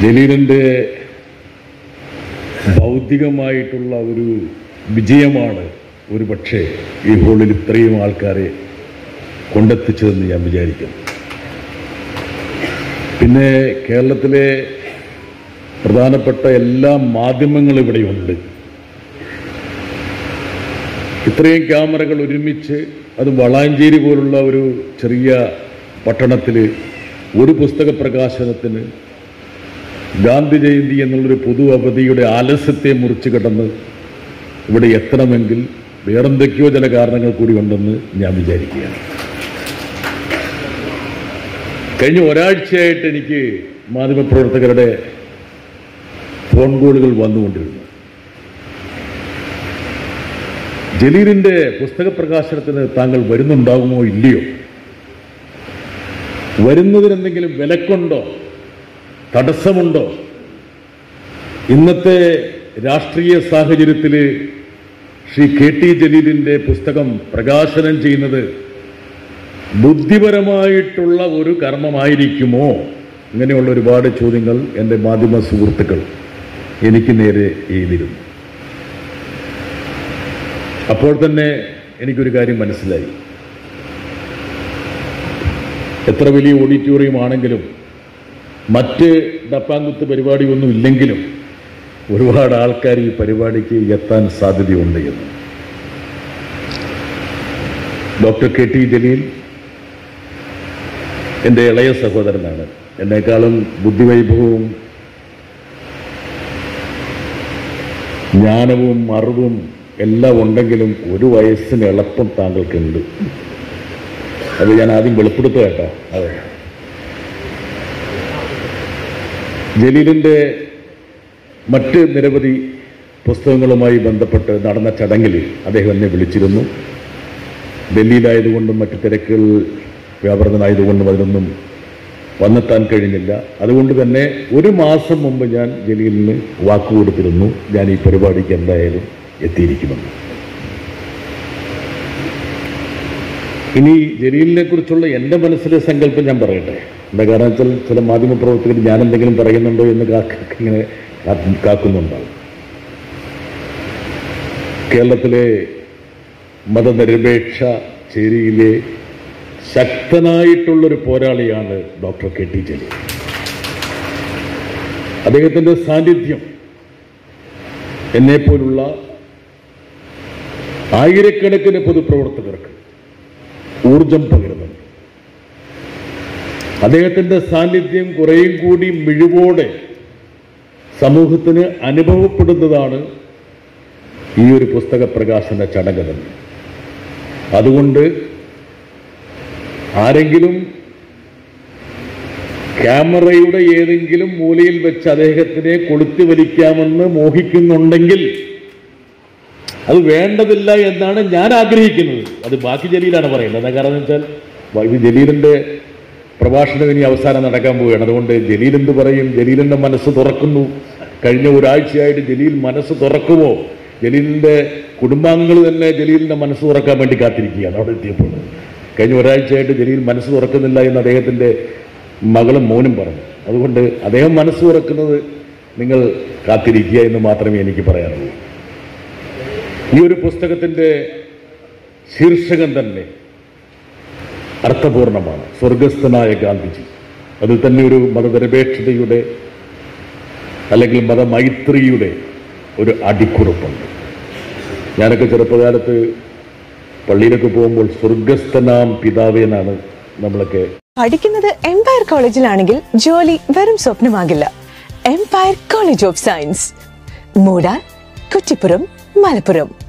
ജലീലിൻ്റെ ബൗദ്ധികമായിട്ടുള്ള ഒരു വിജയമാണ് ഒരു പക്ഷേ ഈ ഹോളിൽ ഇത്രയും ആൾക്കാരെ കൊണ്ടെത്തിച്ചതെന്ന് ഞാൻ വിചാരിക്കുന്നു. പിന്നെ കേരളത്തിലെ പ്രധാനപ്പെട്ട എല്ലാ മാധ്യമങ്ങളും ഇവിടെയുണ്ട്. ഇത്രയും ക്യാമറകൾ ഒരുമിച്ച്, അത് വളാഞ്ചേരി പോലുള്ള ഒരു ചെറിയ പട്ടണത്തിൽ ഒരു പുസ്തക പ്രകാശനത്തിന് ഗാന്ധി ജയന്തി എന്നുള്ളൊരു പൊതു അവധിയുടെ ആലസ്യത്തെ മുറിച്ച് കടന്ന് ഇവിടെ എത്തണമെങ്കിൽ വേറെന്തൊക്കെയോ ചില കാരണങ്ങൾ കൂടി ഉണ്ടെന്ന് ഞാൻ വിചാരിക്കുകയാണ്. കഴിഞ്ഞ ഒരാഴ്ചയായിട്ട് എനിക്ക് മാധ്യമപ്രവർത്തകരുടെ ഫോൺ കോളുകൾ വന്നുകൊണ്ടിരുന്നു. ജലീലിൻ്റെ പുസ്തക പ്രകാശനത്തിന് താങ്കൾ വരുന്നുണ്ടാകുമോ ഇല്ലയോ, വരുന്നതിനെന്തെങ്കിലും വിലക്കുണ്ടോ, തടസ്സമുണ്ടോ, ഇന്നത്തെ രാഷ്ട്രീയ സാഹചര്യത്തിൽ ശ്രീ KT ജലീലിൻ്റെ പുസ്തകം പ്രകാശനം ചെയ്യുന്നത് ബുദ്ധിപരമായിട്ടുള്ള ഒരു കർമ്മമായിരിക്കുമോ? ഇങ്ങനെയുള്ള ഒരുപാട് ചോദ്യങ്ങൾ എൻ്റെ മാധ്യമ സുഹൃത്തുക്കൾ എനിക്ക് നേരെ എഴുതിയിരുന്നു. അപ്പോൾ തന്നെ എനിക്കൊരു കാര്യം മനസ്സിലായി. എത്ര വലിയ ഓഡിറ്റോറിയം ആണെങ്കിലും മറ്റ് ഡപ്പാങ്കുത്ത് പരിപാടിയൊന്നും ഇല്ലെങ്കിലും ഒരുപാട് ആൾക്കാർ ഈ പരിപാടിക്ക് എത്താൻ സാധ്യതയുണ്ട് എന്ന്. ഡോക്ടർ KT ജലീൽ എൻ്റെ ഇളയ സഹോദരനാണ്. എന്നെക്കാളും ബുദ്ധിവൈഭവവും ജ്ഞാനവും അറിവും എല്ലാം ഉണ്ടെങ്കിലും ഒരു വയസ്സിന് എളുപ്പം താങ്കൾക്കുണ്ട്. അത് ഞാൻ ആദ്യം വെളിപ്പെടുത്തുക കേട്ടോ. അതെ, ജലീലിൻ്റെ മറ്റ് നിരവധി പുസ്തകങ്ങളുമായി ബന്ധപ്പെട്ട് നടന്ന ചടങ്ങിൽ അദ്ദേഹം എന്നെ വിളിച്ചിരുന്നു. ഡൽഹിയിലായതുകൊണ്ടും മറ്റ് തിരക്കുകൾ വ്യാപൃതനായതുകൊണ്ടും അതിനൊന്നും വന്നെത്താൻ കഴിഞ്ഞില്ല. അതുകൊണ്ട് തന്നെ ഒരു മാസം മുമ്പ് ഞാൻ ജലീലിന് വാക്കുകൊടുത്തിരുന്നു, ഞാൻ ഈ പരിപാടിക്ക് എന്തായാലും എത്തിയിരിക്കുമെന്ന്. ഇനി ജലീലിനെ കുറിച്ചുള്ള എൻ്റെ മനസ്സിലെ സങ്കല്പം ഞാൻ പറയട്ടെ. എന്താ കാരണം വെച്ചാൽ ചില മാധ്യമപ്രവർത്തകർ ഞാൻ എന്തെങ്കിലും പറയുന്നുണ്ടോ എന്ന് ഇങ്ങനെ കാക്കുന്നുണ്ടാവും. കേരളത്തിലെ മതനിരപേക്ഷ ചേരിയിലെ ശക്തനായിട്ടുള്ളൊരു പോരാളിയാണ് ഡോക്ടർ KT ജലീൽ. അദ്ദേഹത്തിൻ്റെ സാന്നിധ്യം എന്നെപ്പോലുള്ള ആയിരക്കണക്കിന് പൊതുപ്രവർത്തകർക്ക് ഊർജം പകരുന്നുണ്ട്. അദ്ദേഹത്തിൻ്റെ സാന്നിധ്യം കുറേയും കൂടി മിഴിവോടെ സമൂഹത്തിന് അനുഭവപ്പെടുന്നതാണ് ഈ ഒരു പുസ്തക പ്രകാശന ചടങ്ങ് തന്നെ. അതുകൊണ്ട് ആരെങ്കിലും ക്യാമറയുടെ ഏതെങ്കിലും മൂലയിൽ വെച്ച് അദ്ദേഹത്തിനെ കൊളുത്തി വലിക്കാമെന്ന് മോഹിക്കുന്നുണ്ടെങ്കിൽ അത് വേണ്ടതില്ല എന്നാണ് ഞാൻ ആഗ്രഹിക്കുന്നത്. അത് ബാക്കി ജലീലാണ് പറയുന്നത്. കാരണം എന്ന് വെച്ചാൽ ഇത് ജലീലിൻ്റെ പ്രഭാഷണം ഇനി അവസാനം നടക്കാൻ പോവുകയാണ്. അതുകൊണ്ട് ജലീൽ എന്ത് പറയും? ജലീലിൻ്റെ മനസ്സ് തുറക്കുന്നു. കഴിഞ്ഞ ഒരാഴ്ചയായിട്ട് ജലീൽ മനസ്സ് തുറക്കുമോ? ജലീലിൻ്റെ കുടുംബാംഗങ്ങൾ തന്നെ ജലീലിൻ്റെ മനസ്സ് തുറക്കാൻ വേണ്ടി കാത്തിരിക്കുകയാണ്. അവിടെ എത്തിയപ്പോൾ കഴിഞ്ഞ ഒരാഴ്ചയായിട്ട് ജലീൽ മനസ്സ് തുറക്കുന്നില്ല എന്ന് അദ്ദേഹത്തിൻ്റെ മകളും മോനും പറഞ്ഞു. അതുകൊണ്ട് അദ്ദേഹം മനസ്സ് തുറക്കുന്നത് നിങ്ങൾ കാത്തിരിക്കുക എന്ന് മാത്രമേ എനിക്ക് പറയാനുള്ളൂ. ഈ ഒരു പുസ്തകത്തിൻ്റെ ശീർഷകം തന്നെ അർത്ഥപൂർണമാണ്. സ്വർഗസ്ഥനായ ഗാന്ധിജി. അതിൽ തന്നെ ഒരു മതനിരപേക്ഷതയുടെ അല്ലെങ്കിൽ മതമൈത്രിയുടെ ഒരു അടിക്കുറിപ്പുണ്ട്. ഞാനൊക്കെ ചെറുപ്പകാലത്ത് പള്ളിയിലൊക്കെ പോകുമ്പോൾ സ്വർഗസ്ഥനാം പിതാവേനാണ് നമ്മളൊക്കെ പഠിക്കുന്നത്. എംപയർ കോളേജിലാണെങ്കിൽ ജോലി വെറും സ്വപ്നമാകില്ല. Empire College of Science, Moodal, Kuttippuram, Malappuram.